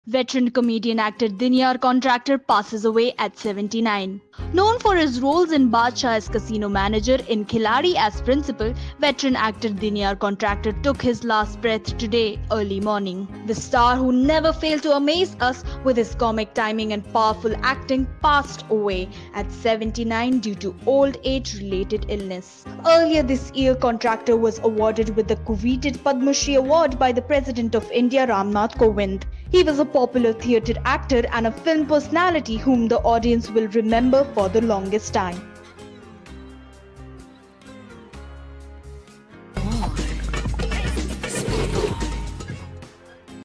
Veteran comedian actor Dinyar Contractor passes away at 79. Known for his roles in Badshah as casino manager, in Khiladi as principal, veteran actor Dinyar Contractor took his last breath today early morning. The star, who never failed to amaze us with his comic timing and powerful acting, passed away at 79 due to old age-related illness. Earlier this year, Contractor was awarded with the coveted Padma Shri Award by the President of India, Ramnath Kovind. He was a popular theatre actor and a film personality whom the audience will remember for the longest time.